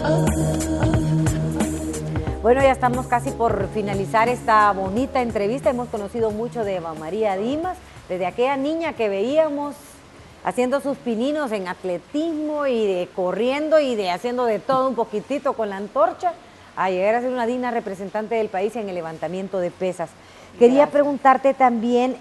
Bueno, ya estamos casi por finalizar esta bonita entrevista. Hemos conocido mucho de Eva María Dimas, desde aquella niña que veíamos haciendo sus pininos en atletismo y de corriendo y de haciendo de todo un poquitito con la antorcha, a llegar a ser una digna representante del país en el levantamiento de pesas. Quería preguntarte también,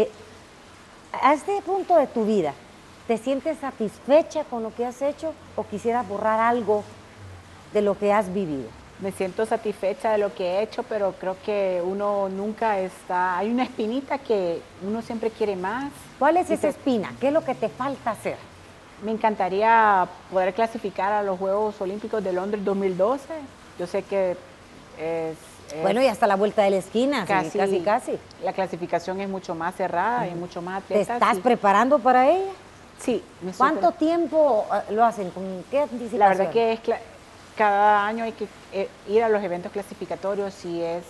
a este punto de tu vida, ¿te sientes satisfecha con lo que has hecho o quisieras borrar algo de lo que has vivido? Me siento satisfecha de lo que he hecho, pero creo que uno nunca está... Hay una espinita que uno siempre quiere más. ¿Cuál es esa espina? ¿Qué es lo que te falta hacer? Me encantaría poder clasificar a los Juegos Olímpicos de Londres 2012. Yo sé que bueno, y hasta la vuelta de la esquina, casi. La clasificación es mucho más cerrada, hay mucho más atletas. ¿Te estás preparando para ella? Sí. ¿Cuánto tiempo lo hacen? ¿Con qué anticipación? La verdad que cada año hay que ir a los eventos clasificatorios y es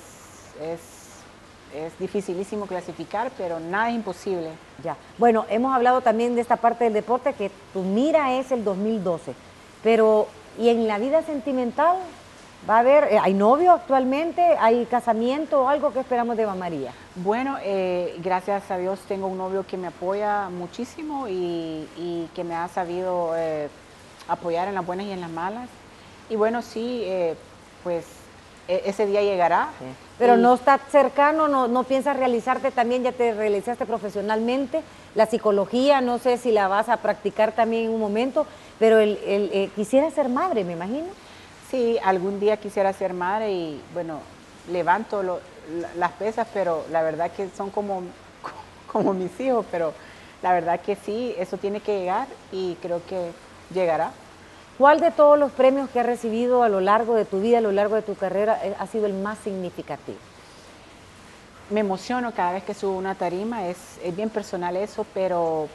dificilísimo clasificar, pero nada es imposible. Ya. Bueno, hemos hablado también de esta parte del deporte, que tu mira es el 2012, pero ¿y en la vida sentimental? ¿Va a haber, hay novio actualmente? ¿Hay casamiento o algo que esperamos de Eva María? Bueno, gracias a Dios tengo un novio que me apoya muchísimo y que me ha sabido apoyar en las buenas y en las malas. Y bueno, sí, pues ese día llegará. Sí. Pero no está cercano, no piensas realizarte también, ya te realizaste profesionalmente, la psicología, no sé si la vas a practicar también en un momento, pero quisiera ser madre, me imagino. Sí, algún día quisiera ser madre y bueno, levanto las pesas, pero la verdad que son como mis hijos, pero la verdad que sí, eso tiene que llegar y creo que llegará. ¿Cuál de todos los premios que has recibido a lo largo de tu vida, a lo largo de tu carrera, ha sido el más significativo? Me emociono cada vez que subo una tarima, es bien personal eso, pero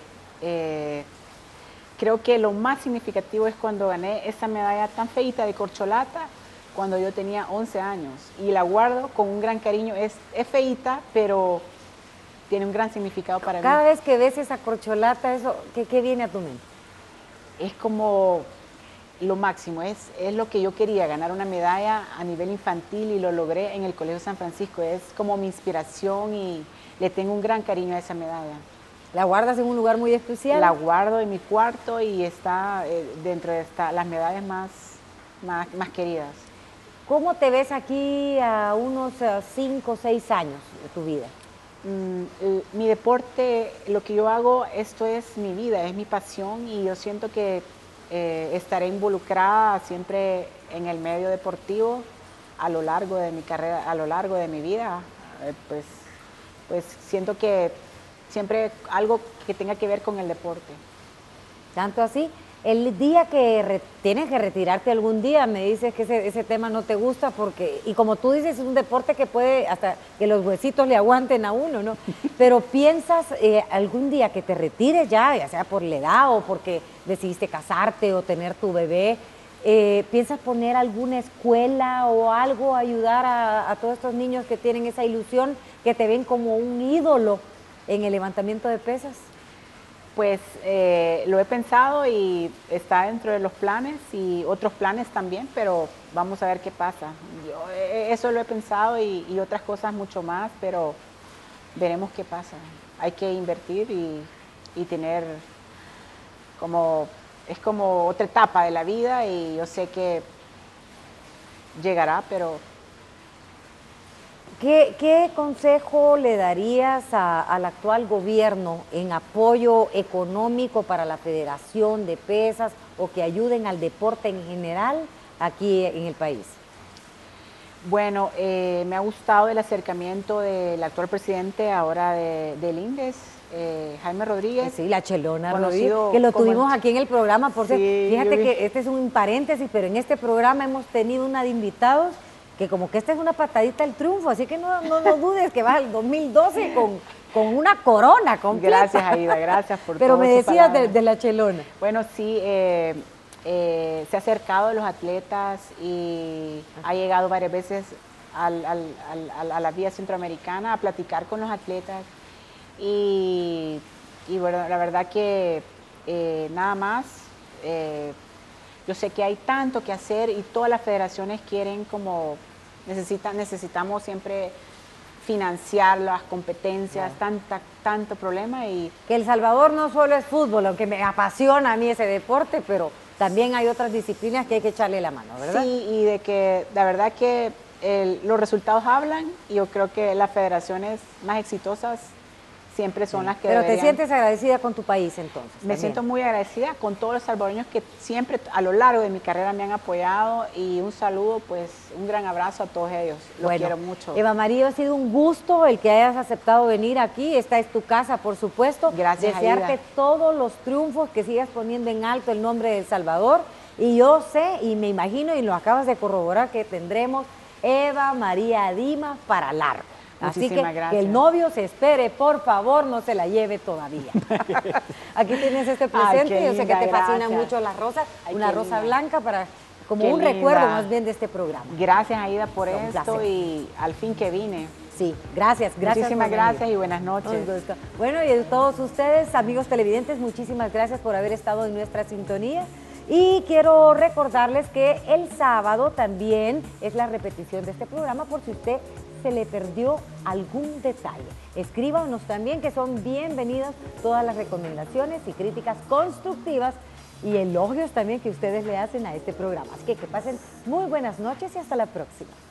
creo que lo más significativo es cuando gané esa medalla tan feita de corcholata cuando yo tenía 11 años y la guardo con un gran cariño. Es feita, pero tiene un gran significado para mí. Cada vez que ves esa corcholata, ¿qué viene a tu mente? Es como lo máximo, es lo que yo quería, ganar una medalla a nivel infantil y lo logré en el Colegio San Francisco. Es como mi inspiración y le tengo un gran cariño a esa medalla. ¿La guardas en un lugar muy especial? La guardo en mi cuarto y está dentro de las medallas más queridas. ¿Cómo te ves aquí a unos 5 o 6 años de tu vida? Mi deporte, lo que yo hago, esto es mi vida, es mi pasión y yo siento que estaré involucrada siempre en el medio deportivo a lo largo de mi carrera, a lo largo de mi vida. Pues siento que siempre algo que tenga que ver con el deporte. ¿Tanto así? El día que tienes que retirarte algún día, me dices que ese tema no te gusta porque, y como tú dices, es un deporte que puede hasta que los huesitos le aguanten a uno, ¿no? Pero piensas algún día que te retires ya sea por la edad o porque decidiste casarte o tener tu bebé, ¿piensas poner alguna escuela o algo, ayudar a todos estos niños que tienen esa ilusión, que te ven como un ídolo en el levantamiento de pesas? Pues lo he pensado y está dentro de los planes y otros planes también, pero vamos a ver qué pasa. Eso lo he pensado y otras cosas mucho más, pero veremos qué pasa. Hay que invertir y tener es como otra etapa de la vida y yo sé que llegará, pero... ¿Qué consejo le darías al actual gobierno en apoyo económico para la Federación de Pesas o que ayuden al deporte en general aquí en el país? Bueno, me ha gustado el acercamiento del actual presidente ahora del INDES, Jaime Rodríguez. Sí, la Chelona Rodríguez, que lo tuvimos aquí en el programa. Por cierto, fíjate que este es un paréntesis, pero en este programa hemos tenido una de invitados que como que esta es una patadita al triunfo, así que no dudes que vas al 2012 con una corona completa. Gracias, Aida, gracias por todo. Pero me decías de la Chelona. Bueno, sí, se ha acercado a los atletas y ha llegado varias veces a la vía centroamericana a platicar con los atletas y bueno, la verdad que nada más yo sé que hay tanto que hacer y todas las federaciones quieren como, necesitamos siempre financiar las competencias, tanto problema. Y que El Salvador no solo es fútbol, aunque me apasiona a mí ese deporte, pero también hay otras disciplinas que hay que echarle la mano, ¿verdad? Sí, y de que la verdad que los resultados hablan y yo creo que las federaciones más exitosas siempre son las que Pero deberían. te sientes agradecida con tu país entonces. Me siento muy agradecida con todos los salvadoreños que siempre a lo largo de mi carrera me han apoyado y un saludo, pues un gran abrazo a todos ellos. Los quiero mucho. Eva María, ha sido un gusto el que hayas aceptado venir aquí. Esta es tu casa, por supuesto. Gracias, desearte Aida. todos los triunfos, que sigas poniendo en alto el nombre de El Salvador. Y yo sé y me imagino, y lo acabas de corroborar, que tendremos Eva María Dimas para largo. Así que el novio se espere, por favor, no se la lleve todavía. Aquí tienes este presente, yo sé que te fascinan mucho las rosas, una rosa blanca para como un recuerdo más bien de este programa. Gracias, Aida, por esto y al fin que vine. Sí, gracias. Muchísimas gracias y buenas noches. Bueno, y a todos ustedes, amigos televidentes, muchísimas gracias por haber estado en nuestra sintonía. Y quiero recordarles que el sábado también es la repetición de este programa por si usted se le perdió algún detalle. Escríbanos también, que son bienvenidas todas las recomendaciones y críticas constructivas y elogios también que ustedes le hacen a este programa. Así que pasen muy buenas noches y hasta la próxima.